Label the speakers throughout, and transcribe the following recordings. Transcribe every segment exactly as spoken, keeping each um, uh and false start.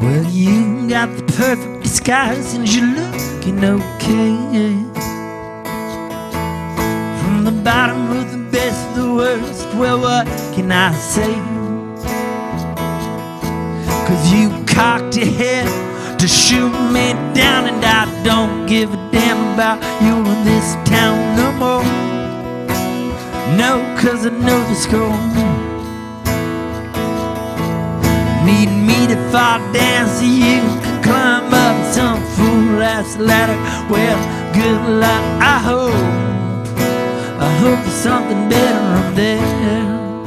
Speaker 1: Well, you got the perfect disguise and you're looking okay. From the bottom of the best of the worst, well, what can I say? Cause you cocked your head to shoot me down, and I don't give a damn about you in this town no more. No, cause I know the score. Need me to fall down so you can climb up some fool-ass ladder. Well, good luck, I hope. I hope there's something better up there.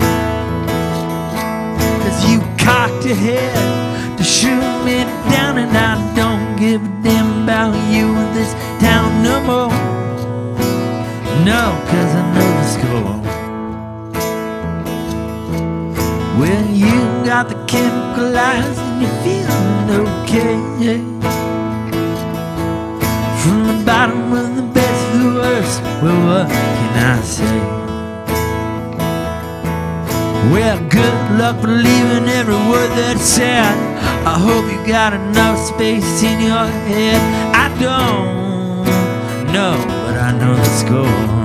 Speaker 1: Cause you cocked your head to shoot me down, and I don't give a damn about you in this town no more. No, cause I know the score. Well, you got the chemical eyes and you're feeling okay. From the bottom of the best to the worst, well, what can I say? Well, good luck believing every word that's said. I hope you got enough space in your head. I don't know, but I know the score.